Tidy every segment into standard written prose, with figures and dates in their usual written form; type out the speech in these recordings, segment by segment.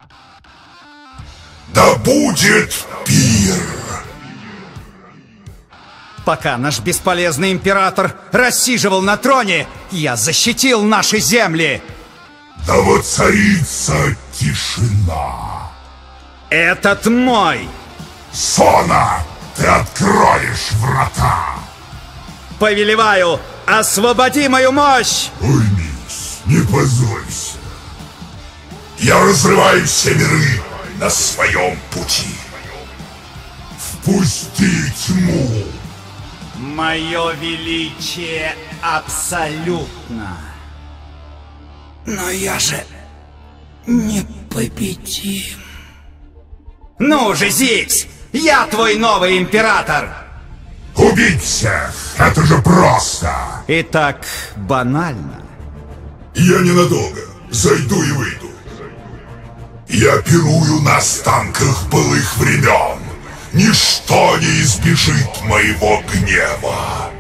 Да будет пир! Пока наш бесполезный император рассиживал на троне, я защитил наши земли. Да воцарится тишина. Этот мой. Сона, ты откроешь врата. Повелеваю, освободи мою мощь. Уймись, не позорься. Я разрываю все миры на своем пути. Впусти тьму. Мое величие абсолютно. Но я же непобедим. Ну же, Зикс, я твой новый император. Убить всех, это же просто. И так банально. Я ненадолго зайду и выйду. Я пирую на останках былых времен. Ничто не избежит моего гнева.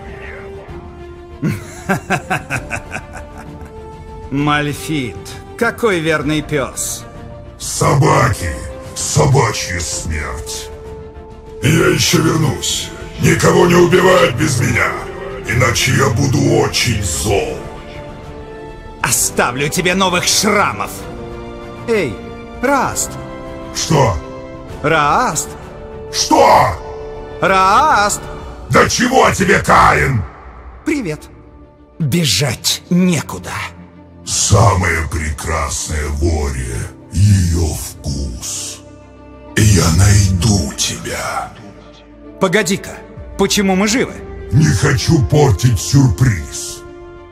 Мальфит, какой верный пес. Собаки, собачья смерть. Я еще вернусь. Никого не убивать без меня, иначе я буду очень зол. Оставлю тебе новых шрамов. Эй, Раст. Что? Раст. Что? Раст. Да чего тебе, Каин? Привет. Бежать некуда. Самое прекрасное в Оре — ее вкус. И я найду тебя. Погоди-ка, почему мы живы? Не хочу портить сюрприз.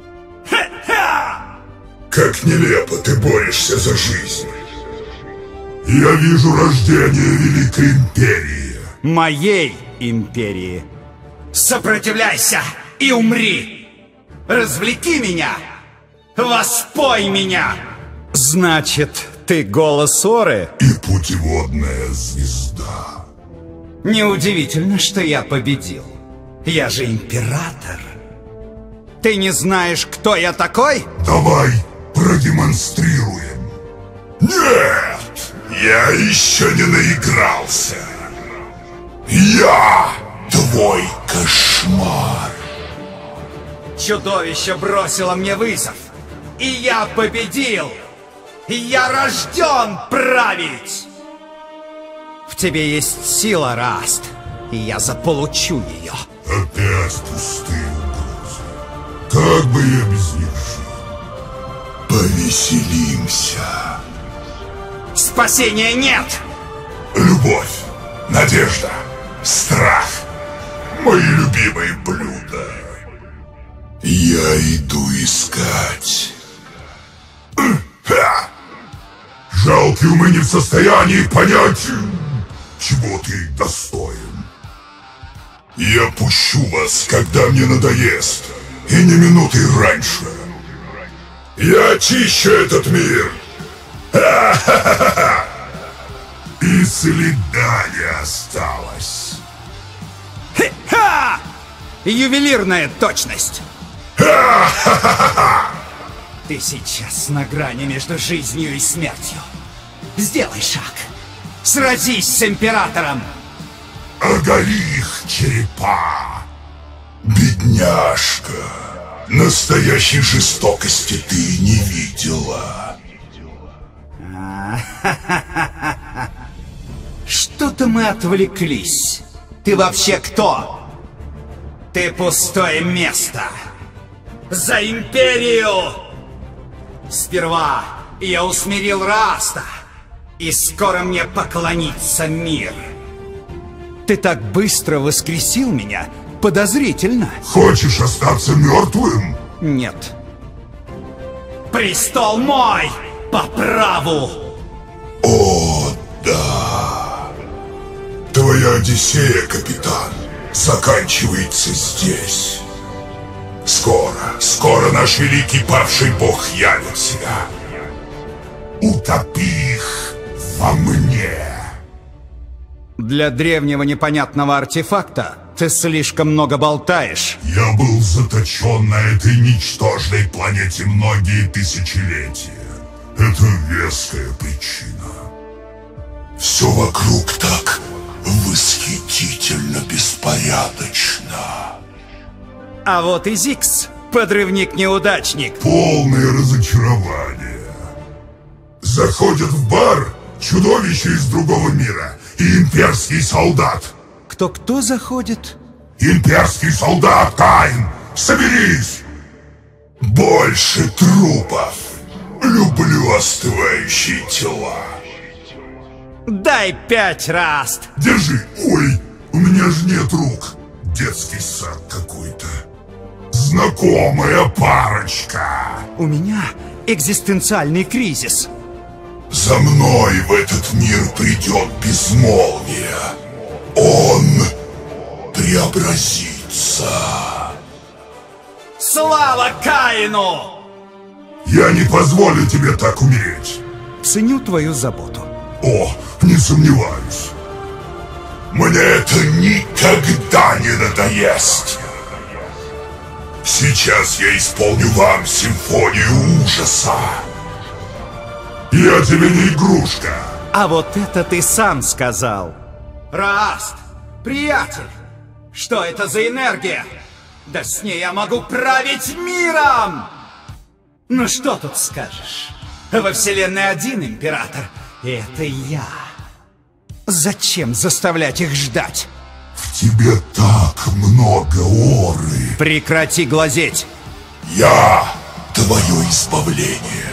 Как нелепо ты борешься за жизнь. Я вижу рождение Великой Империи. Моей империи. Сопротивляйся и умри. Развлеки меня. Воспой меня. Значит, ты голос Оры? И путеводная звезда. Неудивительно, что я победил. Я же император. Ты не знаешь, кто я такой? Давай продемонстрируем. Нет! Я еще не наигрался. Я твой кошмар. Чудовище бросило мне вызов. И я победил. И я рожден править. В тебе есть сила, Раст. И я заполучу ее. Опять пустые угрозы. Как бы я без них жил? Повеселимся. Спасения нет! Любовь, надежда, страх. Мои любимые блюда. Я иду искать. Жалкие умы не в состоянии понять, чего ты достоин. Я пущу вас, когда мне надоест, и не минуты раньше. Я очищу этот мир. И следа не осталось. Ха! Ювелирная точность. Ты сейчас на грани между жизнью и смертью. Сделай шаг. Сразись с императором. Оголи их черепа. Бедняжка, настоящей жестокости ты не видела. Что-то мы отвлеклись. Ты вообще кто? Ты пустое место. За империю! Сперва я усмирил Раста, и скоро мне поклонится мир. Ты так быстро воскресил меня? Подозрительно. Хочешь остаться мертвым? Нет. Престол мой! По праву! О, да. Твоя Одиссея, капитан, заканчивается здесь. Скоро наш великий павший бог явит себя. Утопи их во мне. Для древнего непонятного артефакта ты слишком много болтаешь. Я был заточен на этой ничтожной планете многие тысячелетия. Это веская причина. Все вокруг так восхитительно беспорядочно. А вот и Зикс, подрывник-неудачник. Полное разочарование. Заходят в бар чудовище из другого мира и имперский солдат. Кто заходит? Имперский солдат, Каин! Соберись! Больше трупов. Люблю остывающие тела. Дай 5 раз. Держи. Ой, у меня же нет рук. Детский сад какой-то. Знакомая парочка. У меня экзистенциальный кризис. За мной в этот мир придет безмолвие. Он преобразится. Слава Каину! Я не позволю тебе так умереть. Ценю твою заботу. О, не сомневаюсь. Мне это никогда не надоест. Сейчас я исполню вам симфонию ужаса. Я тебе не игрушка. А вот это ты сам сказал. Раст, приятель, что это за энергия? Да с ней я могу править миром! Ну что тут скажешь? Во вселенной один император, и это я. Зачем заставлять их ждать? В тебе так много оры. Прекрати глазеть. Я твое избавление.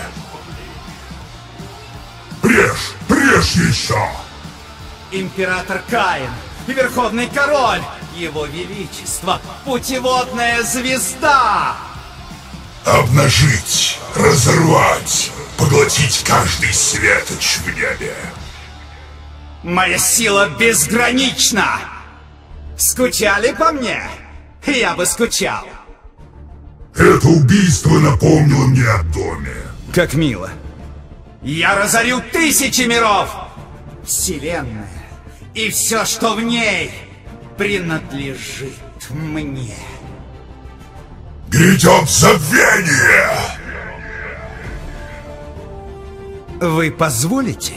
Прежь еще. Император Каин, Верховный Король, Его Величество, Путеводная Звезда! Обнажить, разорвать, поглотить каждый светоч в небе. Моя сила безгранична! Скучали по мне? Я бы скучал. Это убийство напомнило мне о доме. Как мило. Я разорю 1000 миров! Вселенная и все, что в ней, принадлежит мне. Грядет забвение! Вы позволите?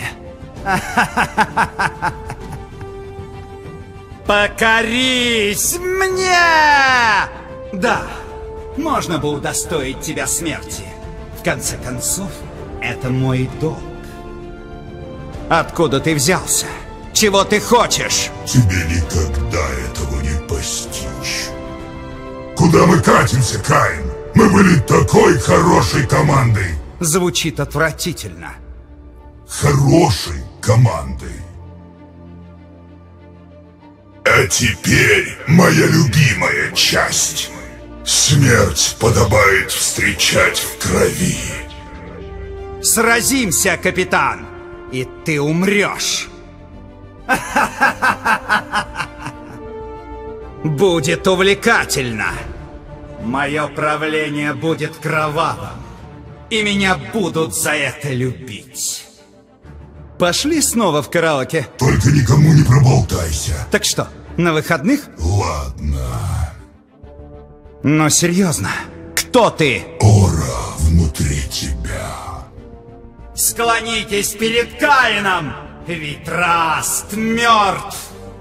Покорись мне! Да, можно бы удостоить тебя смерти. В конце концов, это мой долг. Откуда ты взялся? Чего ты хочешь? Тебе никогда этого не постичь. Куда мы катимся, Каин? Мы были такой хорошей командой. Звучит отвратительно. Хорошей командой. А теперь моя любимая часть. Смерть подобает встречать в крови. Сразимся, капитан, и ты умрешь. Будет увлекательно. Мое правление будет кровавым, и меня будут за это любить. Пошли снова в караоке. Только никому не проболтайся. Так что, на выходных? Ладно. Но серьезно, кто ты? Ора внутри тебя. Склонитесь перед Каином, ведь Раст мертв.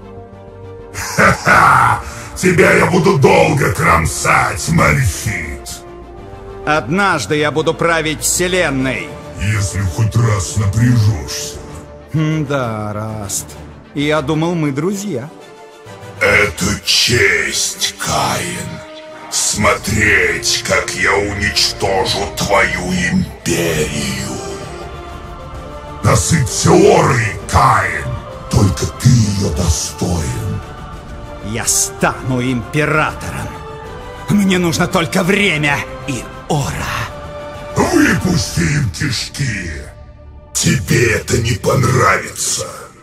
Ха-ха! Тебя я буду долго кромсать, Мальфит. Однажды я буду править вселенной. Если хоть раз напряжешься. Да, Раст. Я думал, мы друзья. Это честь, Каин. Смотреть, как я уничтожу твою империю. Насыпься орой, Каин. Только ты ее достоин. Я стану императором. Мне нужно только время и ора. Выпусти им кишки. Тебе это не понравится.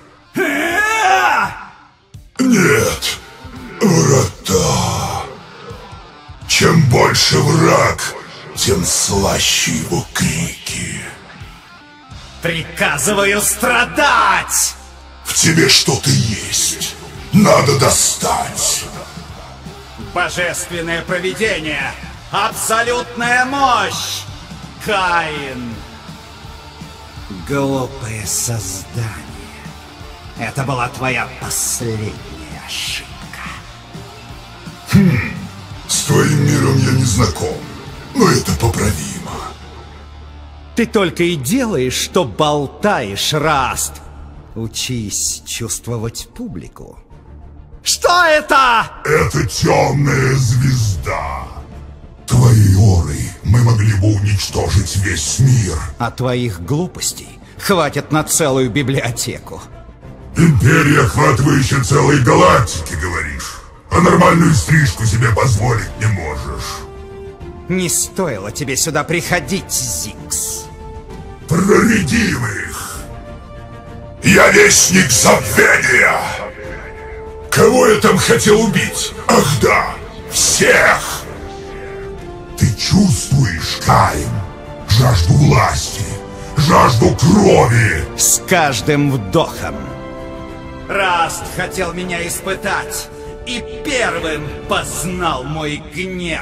Нет, врата. Чем больше враг, тем слаще его крики. Приказываю страдать! В тебе что-то есть. Надо достать. Божественное провидение! Абсолютная мощь! Каин! Глупое создание. Это была твоя последняя ошибка. С твоим миром я не знаком, но это поправимо. Ты только и делаешь, что болтаешь, Раст. Учись чувствовать публику. Что это? Это темная звезда. Твоей орой мы могли бы уничтожить весь мир. А твоих глупостей хватит на целую библиотеку. Империя, охватывающая целые галактики, говоришь? А нормальную стрижку себе позволить не можешь. Не стоило тебе сюда приходить, Зикс. Проредим их! Я вестник забвения! Кого я там хотел убить? Ах да, всех! Ты чувствуешь, Каин, жажду власти, жажду крови? С каждым вдохом. Раст хотел меня испытать и первым познал мой гнев.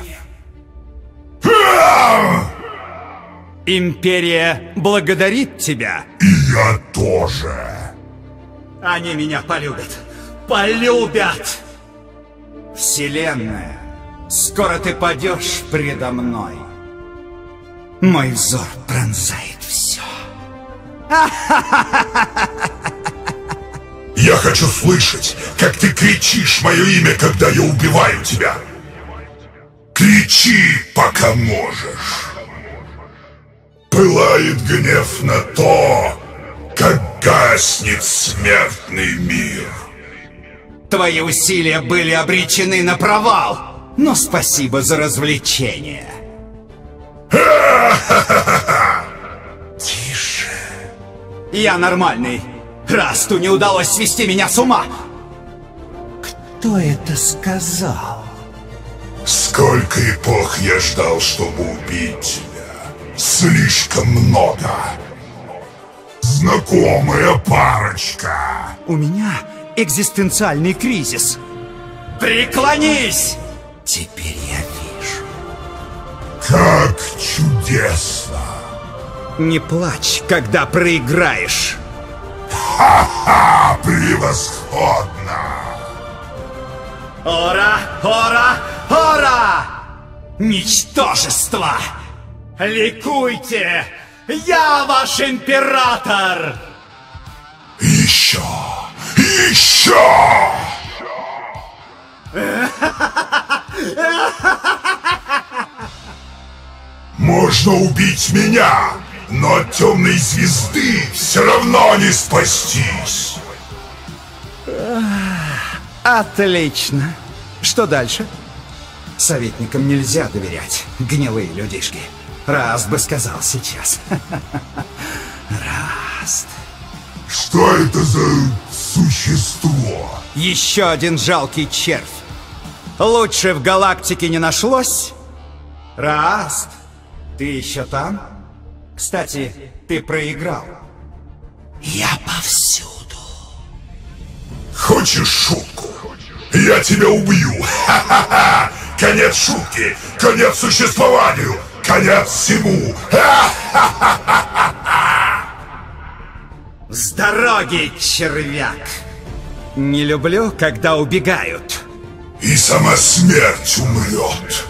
Империя благодарит тебя. И я тоже. Они меня полюбят. Полюбят! Вселенная, скоро ты падешь предо мной. Мой взор пронзает все. Я хочу слышать, как ты кричишь мое имя, когда я убиваю тебя. Кричи, пока можешь. Пылает гнев на то, как гаснет смертный мир. Твои усилия были обречены на провал, но спасибо за развлечение. Тише. Я нормальный. Расту не удалось свести меня с ума. Кто это сказал? Сколько эпох я ждал, чтобы убить тебя. Слишком много. Знакомая парочка. У меня экзистенциальный кризис. Преклонись! Теперь я вижу. Как чудесно. Не плачь, когда проиграешь. Ха-ха! Превосходно! Ора! Ора! Ора! Ничтожество! Ликуйте! Я ваш император! Еще! Еще! Можно убить меня, но от темной звезды все равно не спастись. Отлично. Что дальше? Советникам нельзя доверять, гнилые людишки. Раст бы сказал сейчас. Раст. Что это за существо? Еще один жалкий червь. Лучше в галактике не нашлось? Раст, ты еще там? Кстати, ты проиграл. Я повсюду. Хочешь шутку? Я тебя убью! Ха-ха-ха! Конец шутки! Конец существованию! Конец всему! С дороги, червяк! Не люблю, когда убегают. И сама смерть умрет.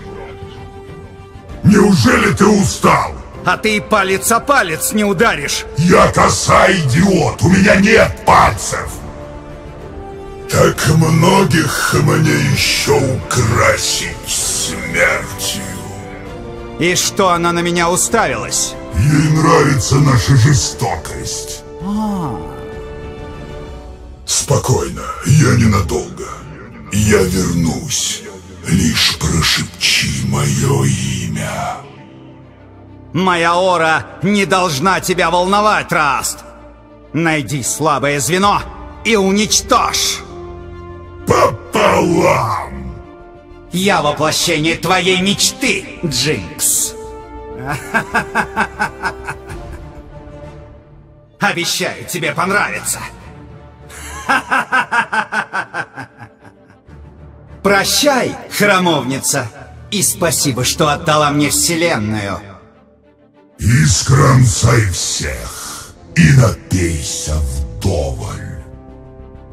Неужели ты устал? А ты палец о палец не ударишь. Я коса идиот, у меня нет пальцев. Так многих мне еще украсить смертью. И что она на меня уставилась? Ей нравится наша жестокость. Спокойно, я ненадолго. Я вернусь. Лишь прошепчи мое имя. Моя ора не должна тебя волновать, Раст. Найди слабое звено и уничтожь. Пополам! Я воплощение твоей мечты, Джинкс. Обещаю, тебе понравится. Прощай, храмовница, и спасибо, что отдала мне вселенную. Искромсай всех и напейся вдоволь.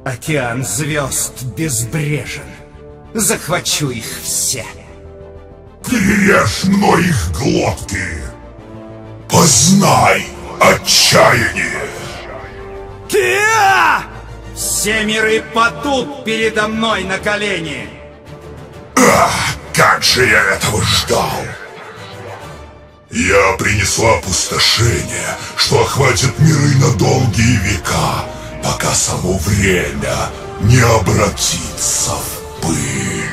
Океан звезд безбрежен. Захвачу их все. Перережь мной их глотки. Познай отчаяние. Киа! Все миры падут передо мной на колени. Как же я этого ждал! Я принесла опустошение, что охватит миры на долгие века, пока само время не обратится в пыль.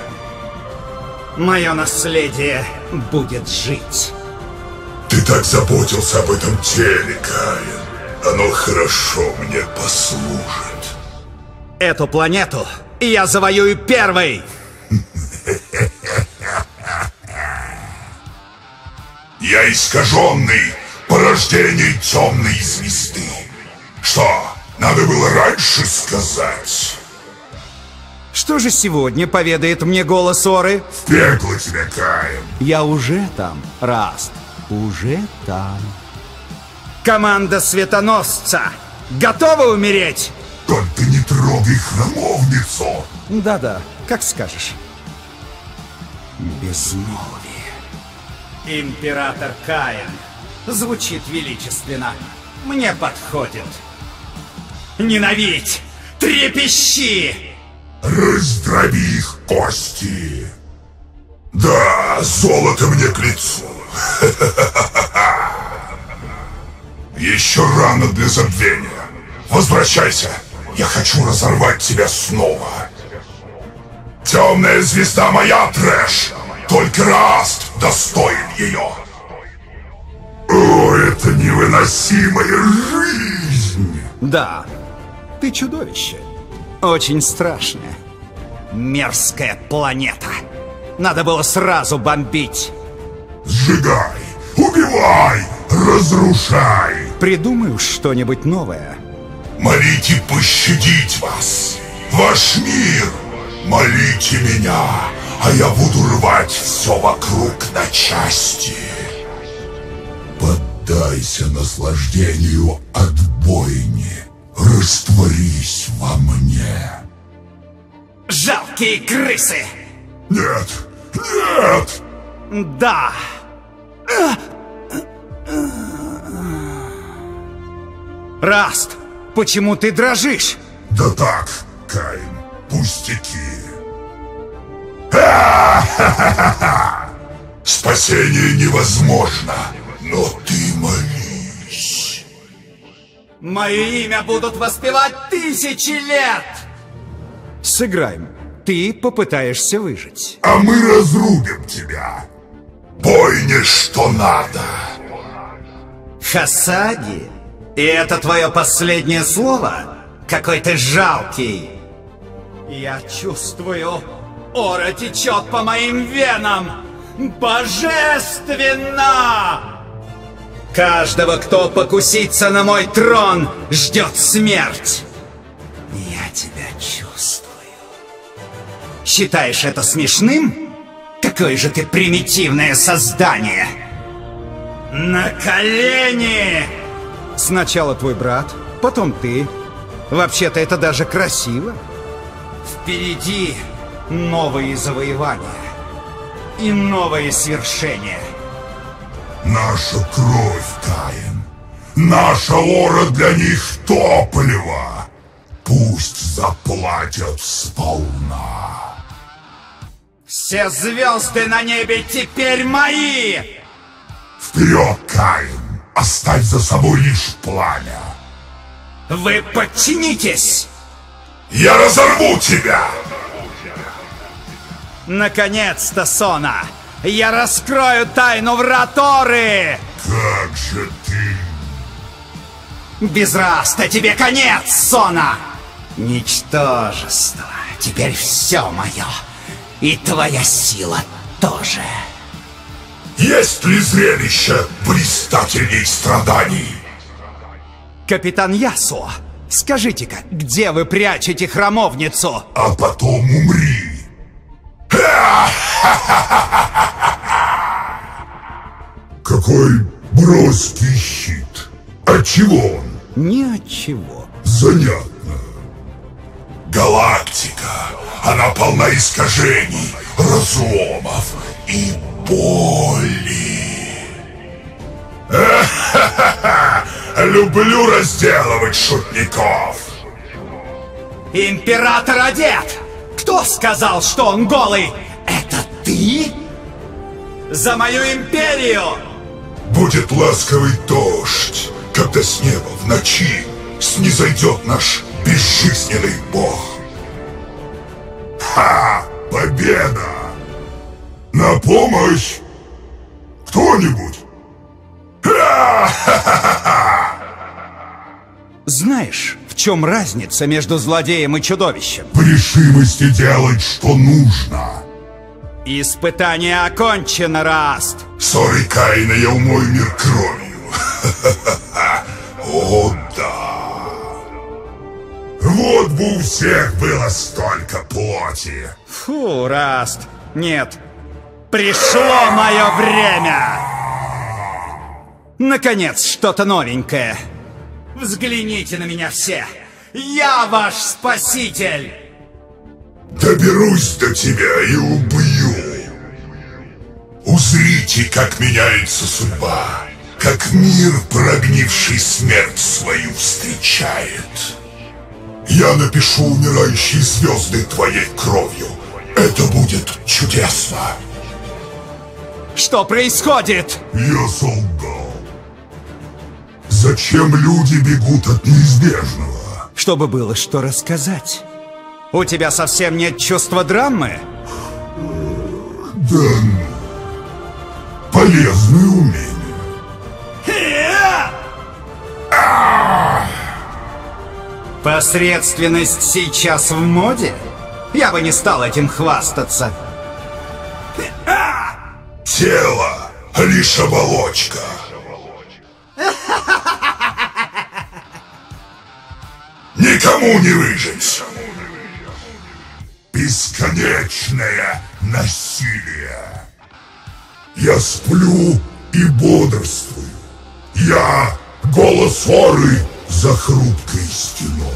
Мое наследие будет жить. Ты так заботился об этом теле, Каин. Оно хорошо мне послужит. Эту планету я завоюю первый. Я искаженный, порождение темной звезды. Что, надо было раньше сказать? Что же сегодня поведает мне голос Оры? В пекло тебя, Каин. Я уже там, Раст. Уже там. Команда Светоносца. Готова умереть? Только не трогай храмовницу. Да-да, как скажешь. Безмолвие. Император Каин. Звучит величественно. Мне подходит. Ненавидь! Трепещи! Раздроби их кости. Да, золото мне к лицу. Еще рано для забвения. Возвращайся. Я хочу разорвать тебя снова. Темная звезда моя, Трэш. Только Раст достоин ее. О, это невыносимая жизнь. Да, ты чудовище. Очень страшное. Мерзкая планета. Надо было сразу бомбить. Сжигай, убивай, разрушай. Придумай уж что-нибудь новое. Молите пощадить вас. Ваш мир. Молите меня, а я буду рвать все вокруг на части. Поддайся наслаждению от бойни. Растворись во мне. Жалкие крысы! Нет, нет! Да! Раст, почему ты дрожишь? Да так, Каин, пустяки. Спасение невозможно, но ты молись. Мое имя будут воспевать 1000 лет! Сыграем. Ты попытаешься выжить. А мы разрубим тебя. Бойне, что надо. Хасаги? И это твое последнее слово? Какой ты жалкий. Я чувствую, Ора течет по моим венам. Божественно! Каждого, кто покусится на мой трон, ждет смерть. Я тебя чувствую. Считаешь это смешным? Какое же ты примитивное создание! На колени! Сначала твой брат, потом ты. Вообще-то это даже красиво. Впереди новые завоевания и новые свершения. Наша кровь, Каин. Наша Ора для них топливо. Пусть заплатят сполна. Все звезды на небе теперь мои! Вперед, Каин! Оставь за собой лишь пламя. Вы подчинитесь! Я разорву тебя! Наконец-то, Сона! Я раскрою тайну врат Оры! Как же ты... Без Раста тебе конец, Сона! Ничтожество! Теперь все мое! И твоя сила тоже! Есть ли зрелище блистательней страданий? Капитан Ясуо, скажите-ка, где вы прячете храмовницу? А потом умри. Какой броский щит. От чего он? Ни от чего. Занятно. Галактика, она полна искажений, разломов и боли. Люблю разделывать шутников. Император одет! Кто сказал, что он голый? Это ты? За мою империю! Будет ласковый дождь, когда с неба в ночи снизойдет наш безжизненный бог. Ха! Победа! На помощь! Кто-нибудь! Знаешь, в чем разница между злодеем и чудовищем? В решимости делать, что нужно. Испытание окончено, Раст. Ссоры Каина я умою мир кровью. О, да. Вот бы у всех было столько плоти. Фу, Раст. Нет. Пришло мое время. Наконец, что-то новенькое. Взгляните на меня все. Я ваш спаситель. Доберусь до тебя и убью. Узрите, как меняется судьба, как мир, прогнивший смерть свою, встречает. Я напишу умирающие звезды твоей кровью. Это будет чудесно. Что происходит? Я солгал. Зачем люди бегут от неизбежного? Чтобы было что рассказать. У тебя совсем нет чувства драмы? Да ну. Полезное умение. Посредственность сейчас в моде? Я бы не стал этим хвастаться. Тело — лишь оболочка. Никому не выжить. Бесконечное насилие. Я сплю и бодрствую. Я — голос Оры за хрупкой стеной.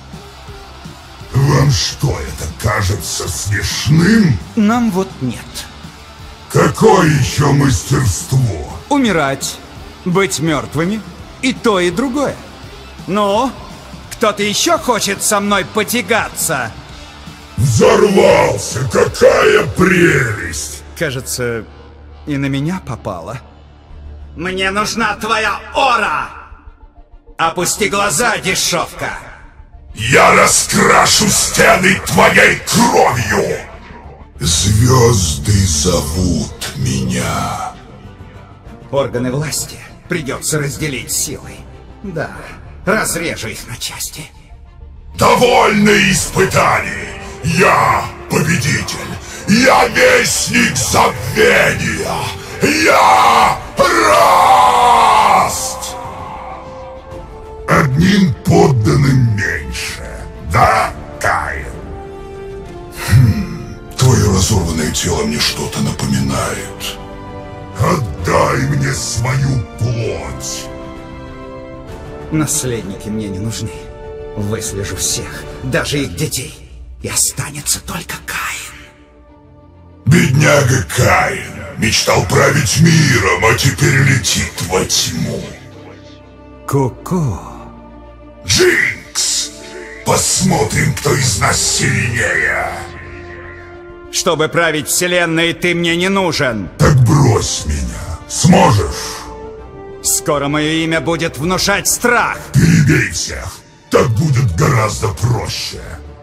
Вам что, это кажется смешным? Нам вот нет. Какое еще мастерство? Умирать, быть мертвыми, и то, и другое. Ну, кто-то еще хочет со мной потягаться? Взорвался! Какая прелесть! Кажется, и на меня попало. Мне нужна твоя ора! Опусти глаза, дешевка! Я раскрашу стены твоей кровью! Звезды зовут меня. Органы власти придется разделить силой. Да, разрежу их на части. Довольно испытаний! Я победитель! Я вестник забвения! Я Раст! Одним подданным меньше, да, Каин? Твое разорванное тело мне что-то напоминает. Отдай мне свою плоть. Наследники мне не нужны. Выслежу всех, даже их детей. И останется только Каин. Бедняга Каин мечтал править миром, а теперь летит во тьму. Ку-ку. Джинкс! Посмотрим, кто из нас сильнее. Чтобы править вселенной, ты мне не нужен. Так брось меня. Сможешь? Скоро мое имя будет внушать страх. Перебей всех. Так будет гораздо проще.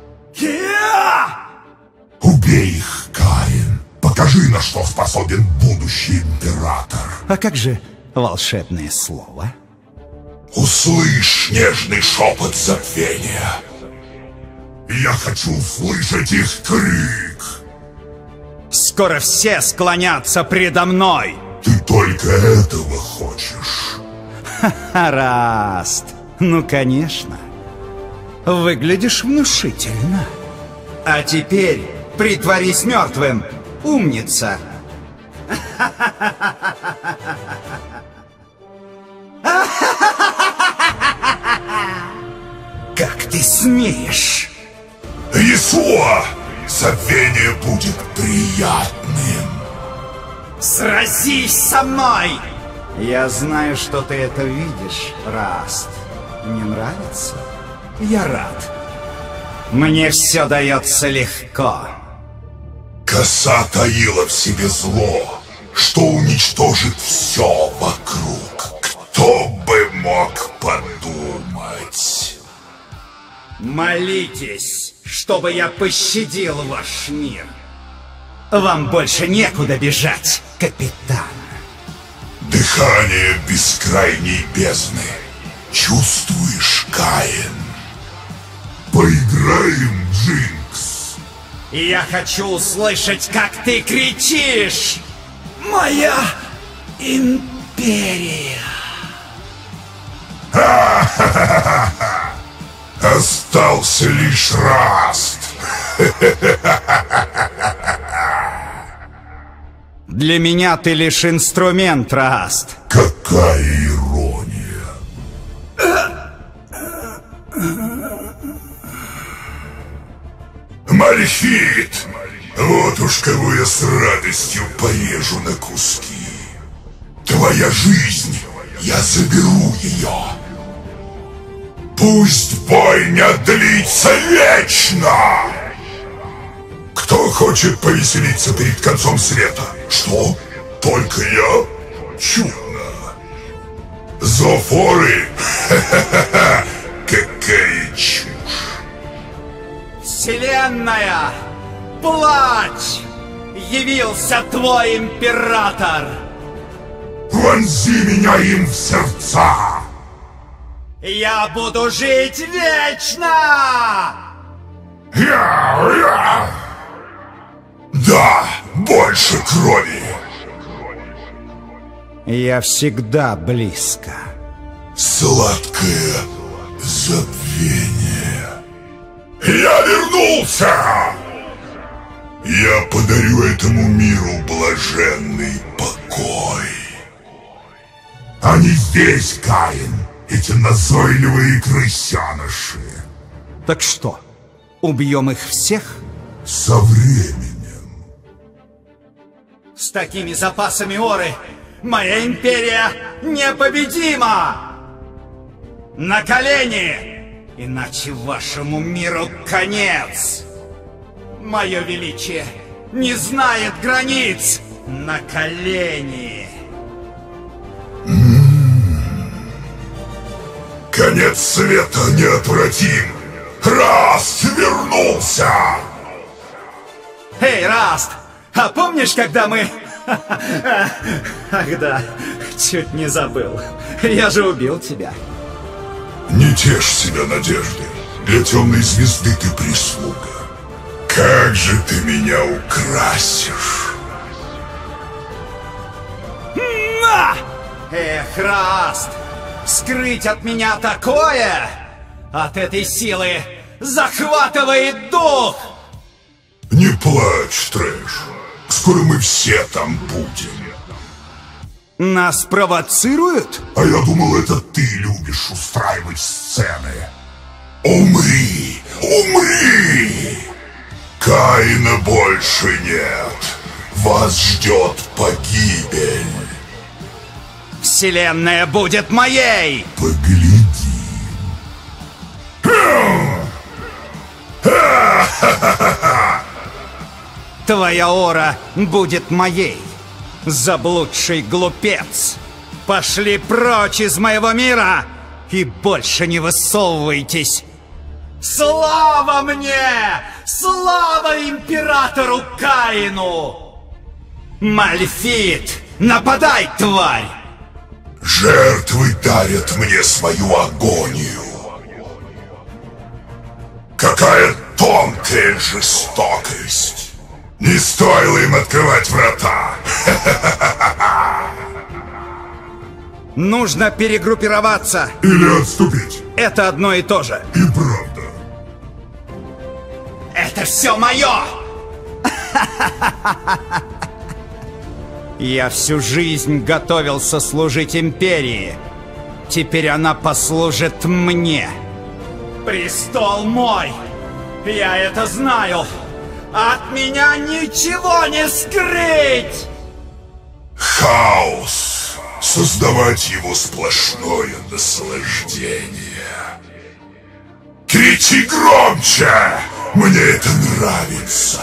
Убей их, Каин. Покажи, на что способен будущий император. А как же волшебное слово? Услышь нежный шепот забвения. Я хочу услышать их крик. Скоро все склонятся предо мной. Ты только этого хочешь. Раст. Ну, конечно. Выглядишь внушительно. А теперь притворись мертвым. Умница. Как ты смеешь? Исуа! Забвение будет приятным. Сразись со мной! Я знаю, что ты это видишь, Раст. Не нравится? Я рад. Мне все дается легко. Коса таила в себе зло, что уничтожит все вокруг. Кто бы мог подумать? Молитесь, чтобы я пощадил ваш мир. Вам больше некуда бежать, капитан. Дыхание бескрайней бездны. Чувствуешь, Каин? Поиграем, Джинкс. Я хочу услышать, как ты кричишь. Моя империя. Остался лишь Раст. Для меня ты лишь инструмент, Раст. Какая ирония. Мальфит! Вот уж кого я с радостью порежу на куски. Твоя жизнь, я заберу ее. Пусть бойня длится вечно! Кто хочет повеселиться перед концом света? Что? Только я? Чудно. Зофоры? Ха-ха-ха! Какая чушь! Вселенная, плачь! Явился твой император! Вонзи меня им в сердца! Я буду жить вечно! Да, больше крови! Я всегда близко. Сладкое забвение. Я вернулся! Я подарю этому миру блаженный покой. Они здесь, Каин, эти назойливые крысяныши. Так что, убьем их всех? Со временем. С такими запасами оры моя империя непобедима! На колени! Иначе вашему миру конец! Мое величие не знает границ! На колени! Конец света неотвратим! Раст вернулся! Эй, Раст! А помнишь, когда мы... Ах да, чуть не забыл. Я же убил тебя. Не тешь себя надежды. Для темной звезды ты прислуга. Как же ты меня украсишь? На! Эх, Раст! Скрыть от меня такое! От этой силы захватывает дух! Не плачь, Трэш. Скоро мы все там будем. Нас провоцируют? А я думал, это ты любишь устраивать сцены. Умри! Умри! Каина больше нет. Вас ждет погибель. Вселенная будет моей! Погляди. Твоя ора будет моей, заблудший глупец! Пошли прочь из моего мира и больше не высовывайтесь! Слава мне! Слава императору Каину! Мальфит, нападай, тварь! Жертвы дарят мне свою агонию. Какая тонкая жестокость! Не стоило им открывать врата! Нужно перегруппироваться! Или отступить! Это одно и то же! И правда! Это все мое! Я всю жизнь готовился служить империи. Теперь она послужит мне. Престол мой! Я это знаю! От меня ничего не скрыть! Хаос. Создавать его сплошное наслаждение. Кричи громче! Мне это нравится.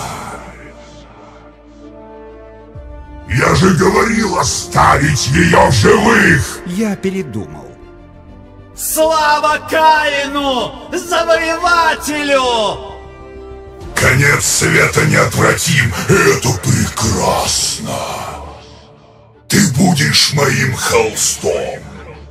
Я же говорил оставить ее в живых! Я передумал. Слава Каину, завоевателю! Конец света неотвратим, это прекрасно. Ты будешь моим холстом.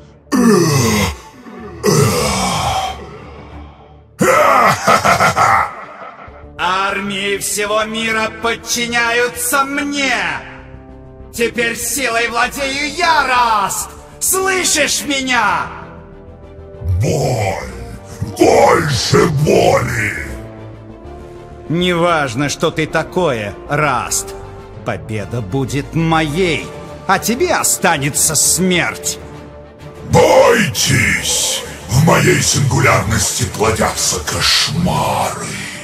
Армии всего мира подчиняются мне! Теперь силой владею я, Раст! Слышишь меня? Боль! Больше боли! Неважно, что ты такое, Раст. Победа будет моей, а тебе останется смерть. Бойтесь! В моей сингулярности плодятся кошмары.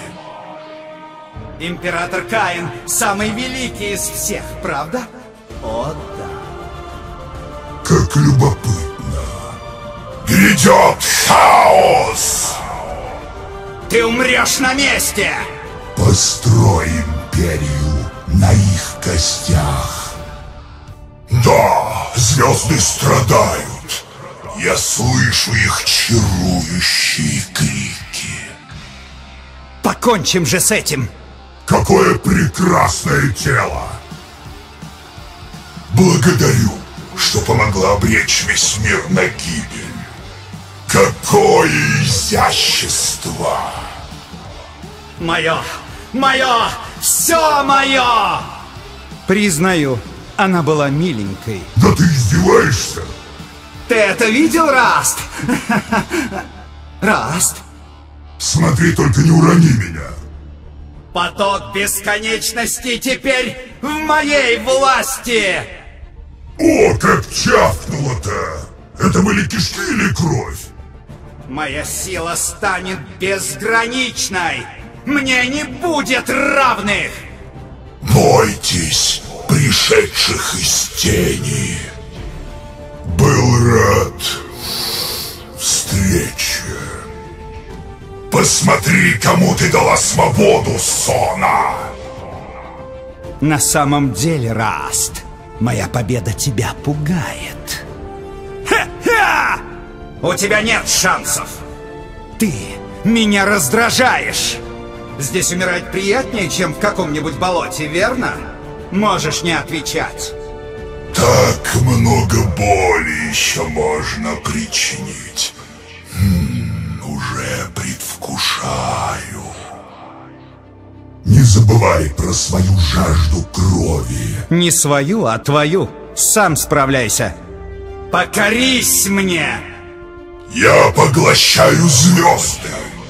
Император Каин самый великий из всех, правда? О, да. Как любопытно. Грядет хаос! Ты умрешь на месте! Построй империю на их костях. Да, звезды страдают. Я слышу их чарующие крики. Покончим же с этим! Какое прекрасное тело! Благодарю, что помогла обречь весь мир на гибель. Какое изящество! Мое! Мое! Все мое! Признаю, она была миленькой. Да ты издеваешься? Ты это видел, Раст? Раст? Смотри, только не урони меня. Поток бесконечности теперь в моей власти! О, как чавкнуло-то! Это были кишки или кровь? Моя сила станет безграничной! Мне не будет равных! Бойтесь пришедших из тени. Был рад встрече. Посмотри, кому ты дала свободу, Сона! На самом деле, Раст, моя победа тебя пугает. Ха-ха! У тебя нет шансов! Ты меня раздражаешь! Здесь умирать приятнее, чем в каком-нибудь болоте, верно? Можешь не отвечать. Так много боли еще можно причинить. Уже предвкушаю. Не забывай про свою жажду крови. Не свою, а твою. Сам справляйся. Покорись мне! Я поглощаю звезды.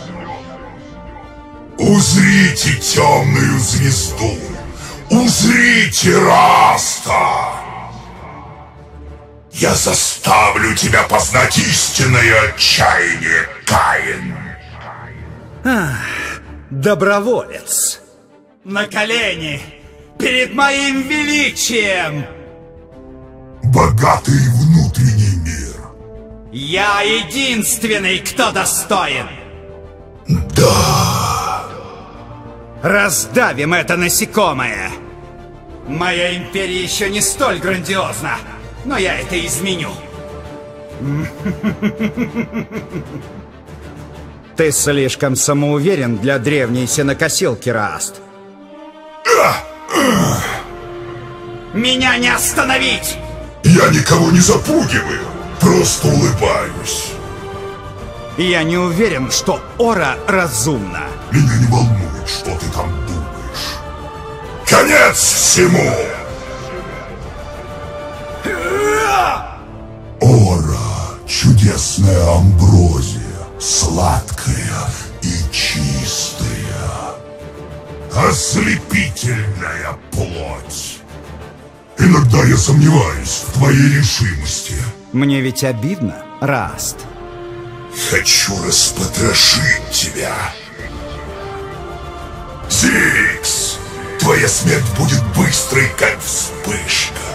Узрите темную звезду. Узрите Раста. Я заставлю тебя познать истинное отчаяние, Каин. Доброволец. На колени перед моим величием. Богатый внутренний мир. Я единственный, кто достоин. Да. Раздавим это насекомое. Моя империя еще не столь грандиозна, но я это изменю. Ты слишком самоуверен для древней сенокосилки, Раст. Меня не остановить! Я никого не запугиваю, просто улыбаюсь. Я не уверен, что Ора разумна. Меня не волнует, что ты там думаешь. Конец всему! Ора, чудесная амброзия, сладкая и чистая. Ослепительная плоть. Иногда я сомневаюсь в твоей решимости. Мне ведь обидно, Раст. Хочу распотрошить тебя. твоя смерть будет быстрой, как вспышка.